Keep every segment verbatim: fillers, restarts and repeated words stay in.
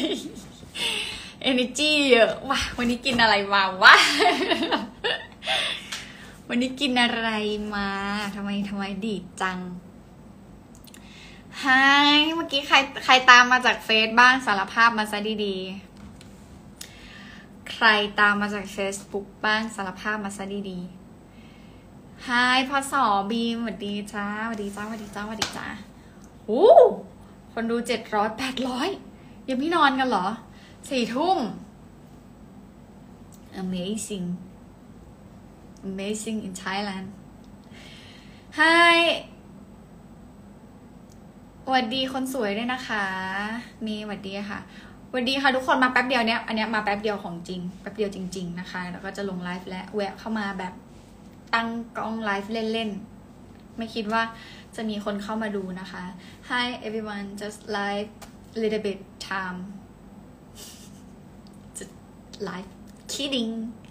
energy เยอะว่ะวันนี้กินอะไรมาวะ วันนี้กินอะไรมาทำไมทำไมดีจังฮายเมื่อกี้ใครใครตามมาจากเฟซบ้างสารภาพมาซะดีๆใครตามมาจาก Facebook บ้างสารภาพมาซะดีๆฮายพศบีมสวัสดีจ้าสวัสดีจ้าสวัสดีจ้าสวัสดีจ้าโอ้คนดูเจ็ดร้อยแปดร้อยยังไม่นอนกันเหรอสี่ทุ่ม amazing amazing in Thailand Hi สวัสดีคนสวยด้วยนะคะมีสวัสดีค่ะสวัสดีค่ะทุกคนมาแป๊บเดียวเนี้ยอันเนี้ยมาแป๊บเดียวของจริงแป๊บเดียวจริงๆนะคะแล้วก็จะลงไลฟ์และแวะเข้ามาแบบตั้งกล้องไลฟ์เล่นๆไม่คิดว่าจะมีคนเข้ามาดูนะคะ Hi everyone just live little bit time just live kidding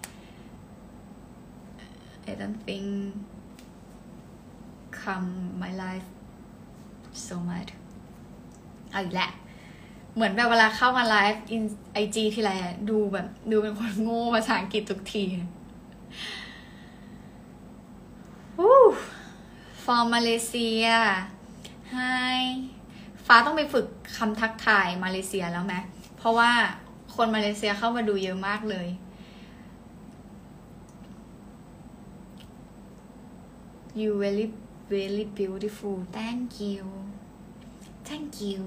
I don't think come my life so much เอาอีกแล้วเหมือนแบบเวลาเข้ามาไลฟ์อินไอจีทีไรอะดูแบบดูเป็นคนโง่ภาษาอังกฤษทุกทีวู้ from Malaysia Hi ฟ้าต้องไปฝึกคำทักทายมาเลเซียแล้วไหมเพราะว่าคนมาเลเซียเข้ามาดูเยอะมากเลยYou very very beautiful thank you thank you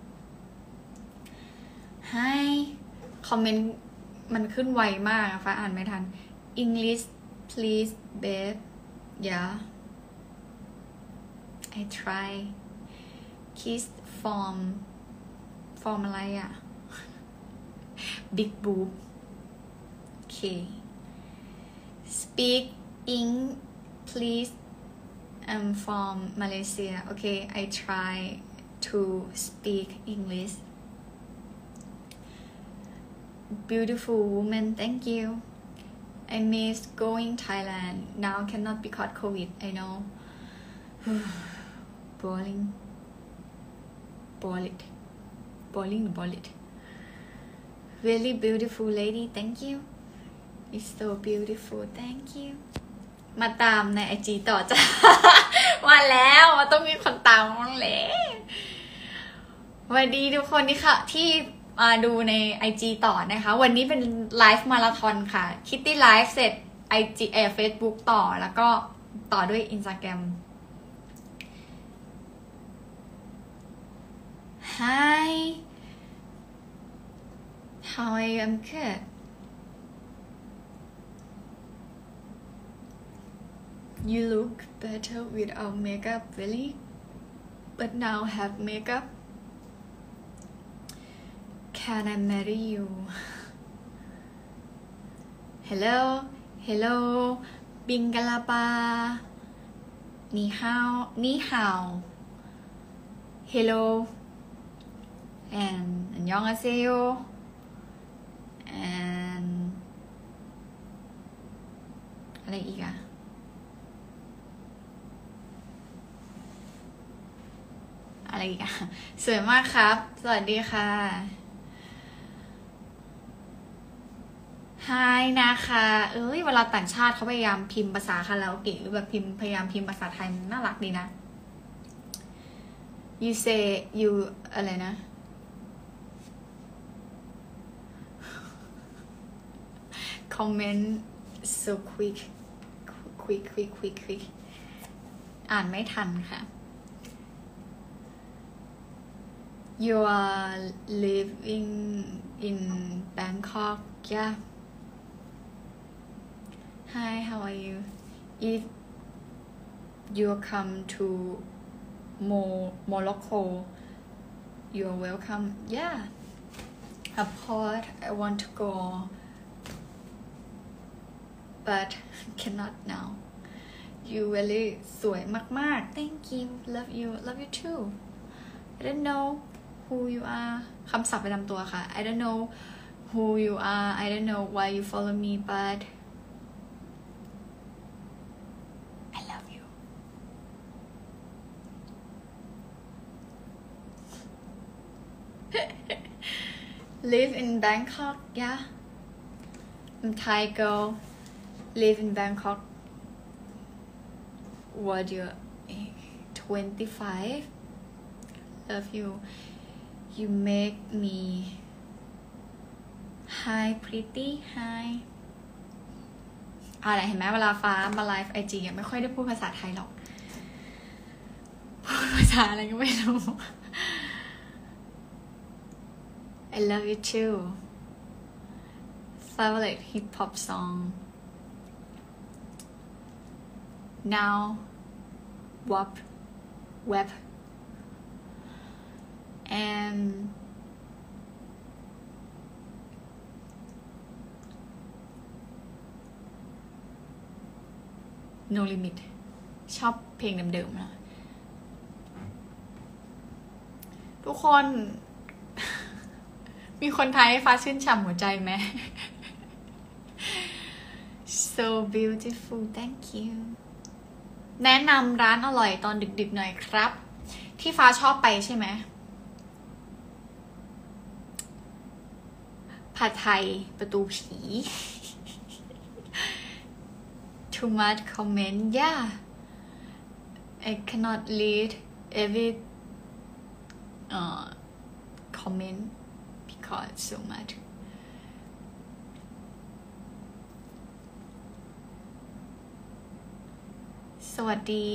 Hi คอมเมนต์มันขึ้นไวมากฟ้าอ่านไม่ทัน English please babe yeah I try kiss form form อะไรอ่ะ big boob okay speak in please I'm from Malaysia okay I try to speak English beautiful woman thank you I miss going Thailand now cannot because COVID I know boring boring boring boring really beautiful lady thank you it's so beautiful thank you มาตามในไอจีต่อจ้า มาแล้วต้องมีคนตามมั้งเลยสวัสดีทุกคนที่ค่ะที่มาดูใน ไอ จี ต่อนะคะวันนี้เป็นไลฟ์มาราธอนค่ะคิตตี้ไลฟ์เสร็จ ไอ จี เอ่อ Facebook ต่อแล้วก็ต่อด้วย Instagram Hi how are you I'm good You look better without makeup really but now have makeup Can I marry you Hello Hello บิงกะลาปานี่ฮาวนี่ฮาว Hello and อันยองอาเซโย and อะไรอีกอะอะไรอีกอะสวยมากครับสวัสดีค่ะไฮนะคะเอ้ยเวลาต่างชาติเขาพยายามพิมพ์ภาษาคาราโอเกะหรือแบบพิมพ์พยายามพิมพ์ภาษาไทยน่ารักดีนะ you say you อะไรนะ comment so quick quick quick quick quick อ่านไม่ทันค่ะ you are living in Bangkok yeah Hi how are you if you come to Mo Morocco you're welcome yeah of course I want to go but cannot now you really สวยมากๆ thank you love you love you too I don't know who you are คำศัพท์ประจำตัวค่ะ I don't know who you are I don't know why you follow me but I love you live in Bangkok yeah I'm Thai girl live in Bangkok what you twenty-five love you you make me hi pretty hi อะไรเห็นไหมเวลาฟ้ามาไลฟ์ไอจีไม่ค่อยได้พูดภาษาไทยหรอกพูดภาษาอะไรก็ไม่รู้ I love you too favorite hip hop song now wap web and no limit ชอบเพลงเดิมๆนะทุกคน มีคนไทยให้ฟ้าชื่นฉ่ำหัวใจไหม so beautiful thank you แนะนำร้านอร่อยตอนดึกๆหน่อยครับที่ฟ้าชอบไปใช่ไหมผัดไทยประตูผี too much comment yeah I cannot read every uh, comment because so muchสวัสดี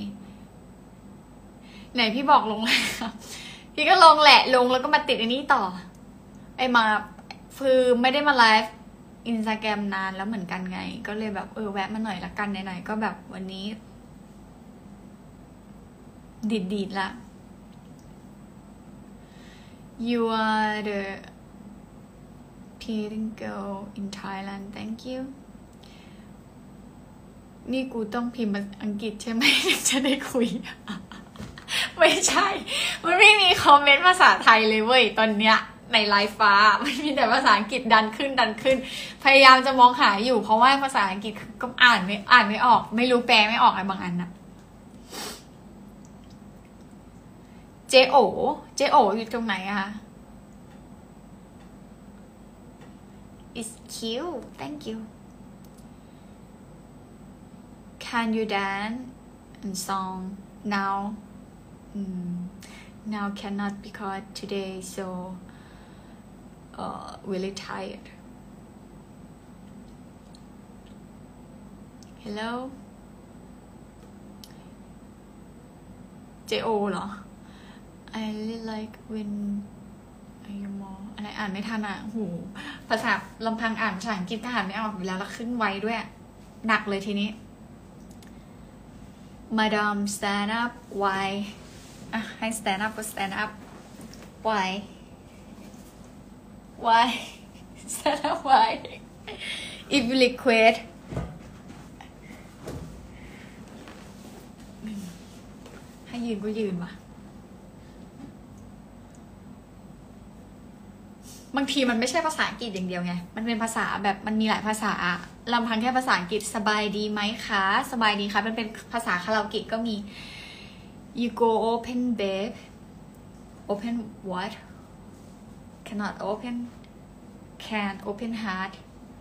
ไหนพี่บอกลงเลยพี่ก็ลงแหละลงแล้วก็มาติดอันนี้ต่อไอมาคือไม่ได้มาไลฟ์อินสตาแกรมนานแล้วเหมือนกันไงก็เลยแบบเออแวะมาหน่อยละกันไหนๆก็แบบวันนี้ดีดดีดละ you are the leading girl in Thailand thank you นี่กูต้องพิมพ์อังกฤษใช่ไหมจะได้คุย ไม่ใช่มันไม่มีคอมเมนต์ภาษาไทยเลยเว้ยตอนเนี้ยในไลฟ์ฟ้ามันมีแต่ภาษาอังกฤษดันขึ้นดันขึ้นพยายามจะมองหาอยู่เพราะว่าภาษาอังกฤษก็อ่านไม่อ่านไม่ออกไม่รู้แปลไม่ออกอะไรบางอันนะเจโอเจโออยู่ตรงไหนอะคะ It's cute thank you Can you dance and song now mm, now cannot because today so uh, really tired hello เจโอเหรอ I really like when are you more อะไรอ่านไม่ทันอ่ะหูภาษาลำพังอ่านภาษาอังกฤษก็อ่านไม่ออกอยู่แล้วแล้วขึ้นไวด้วยหนักเลยทีนี้ Madam stand up why อ่ะให้ stand up ก็ stand up why why stand up why if you request ให้ยืนก็ยืนว่ะบางทีมันไม่ใช่ภาษาอังกฤษอย่างเดียวไงมันเป็นภาษาแบบมันมีหลายภาษาลำพังแค่ภาษาอังกฤษสบายดีไหมคะสบายดีคะมันเป็นภาษาคาราโอเกะก็มี you go open babe open what cannot open can open heart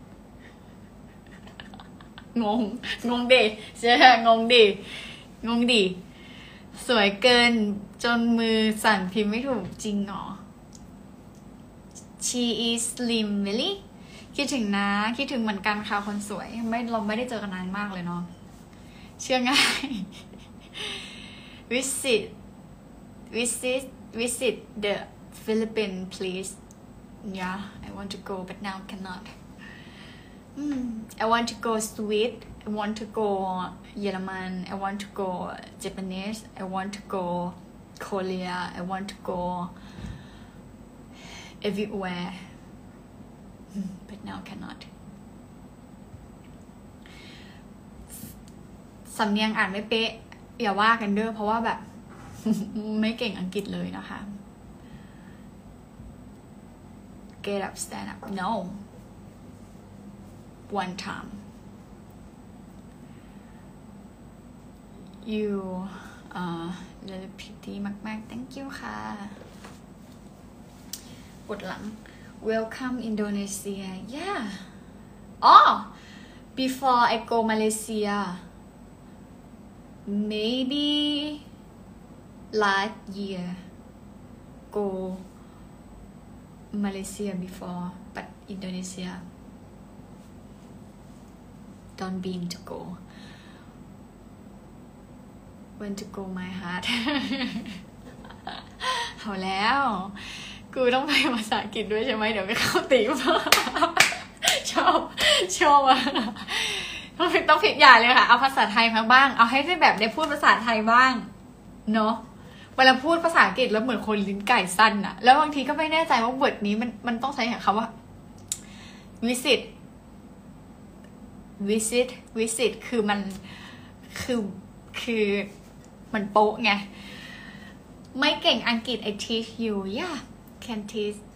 งงงงดิใช่งงดิงงดิสวยเกินจนมือสั่นพิมพ์ไม่ถูกจริงหรอShe is slim really คิดถึงนะคิดถึงเหมือนกันค่ะคนสวยไม่เราไม่ได้เจอกันนานมากเลยเนาะเชื่อง่าย visit visit visit the Philippines please yeah I want to go but now cannot mm, I want to go Swiss I want to go เยอรมัน I want to go Japanese I want to go Korea I want to go everywhere but now cannot สำเนียงอ่านไม่เป๊ะอย่าว่ากันเด้อเพราะว่าแบบ ไม่เก่งอังกฤษเลยนะคะ get up stand up no one time you uh really pretty มากๆ thank you ค่ะปวดหลัง welcome Indonesia yeah oh before I go Malaysia maybe last year go Malaysia before but Indonesia don't been to go when to go my heart เอาแล้วกูต้องไปภาษาอังกฤษด้วยใช่ไหมเดี๋ยวไปเข้าตีมชอบชอบอ่ะต้องต้องผิดอย่างเลยค่ะเอาภาษาไทยมาบ้างเอาให้ได้แบบได้พูดภาษาไทยบ้างเนาะเวลาพูดภาษาอังกฤษแล้วเหมือนคนลิ้นไก่สั้นอะแล้วบางทีก็ไม่แน่ใจว่าบทนี้มันมันต้องใช้คำว่า visit visit visit คือมันคือคือมันโป๊ะไงไม่เก่งอังกฤษ I teach you yeah can teach